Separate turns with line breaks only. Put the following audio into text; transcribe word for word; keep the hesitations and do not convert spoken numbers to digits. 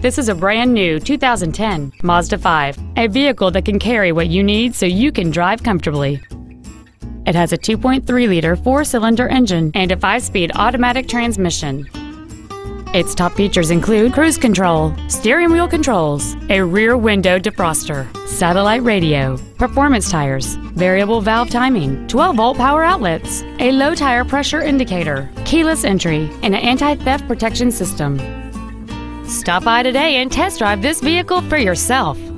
This is a brand new two thousand ten Mazda five, a vehicle that can carry what you need so you can drive comfortably. It has a two point three liter four-cylinder engine and a five-speed automatic transmission. Its top features include cruise control, steering wheel controls, a rear window defroster, satellite radio, performance tires, variable valve timing, twelve volt power outlets, a low tire pressure indicator, keyless entry, and an anti-theft protection system. Stop by today and test drive this vehicle for yourself.